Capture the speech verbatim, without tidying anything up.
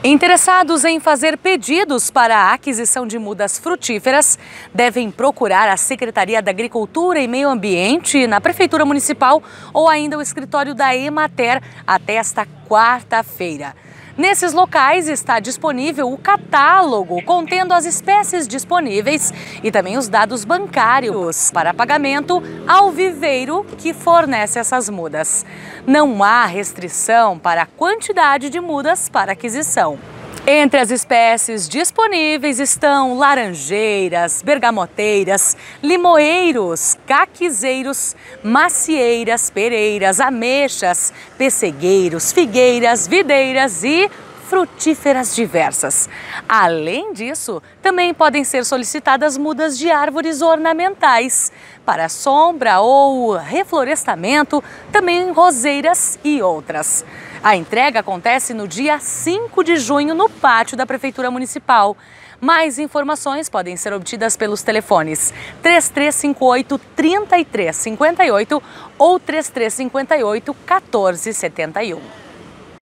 Interessados em fazer pedidos para a aquisição de mudas frutíferas devem procurar a Secretaria da Agricultura e Meio Ambiente na Prefeitura Municipal ou ainda o escritório da Emater até esta quarta-feira. Nesses locais está disponível o catálogo contendo as espécies disponíveis e também os dados bancários para pagamento ao viveiro que fornece essas mudas. Não há restrição para a quantidade de mudas para aquisição. Entre as espécies disponíveis estão laranjeiras, bergamoteiras, limoeiros, caquizeiros, macieiras, pereiras, ameixas, pessegueiros, figueiras, videiras e frutíferas diversas. Além disso, também podem ser solicitadas mudas de árvores ornamentais para sombra ou reflorestamento, também roseiras e outras. A entrega acontece no dia cinco de junho no pátio da Prefeitura Municipal. Mais informações podem ser obtidas pelos telefones três três cinco oito, três três cinco oito ou três três cinco oito, um quatro sete um.